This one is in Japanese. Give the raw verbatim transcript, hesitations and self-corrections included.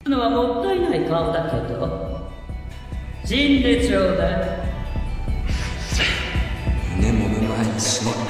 のはもったいない顔だけど、死んでちょうだい。 胸もむ前に死ね。